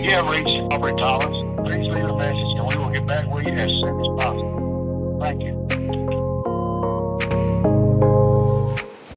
You have reached Aubrey Collins. Please leave a message and we will get back with you as soon as possible. Thank you.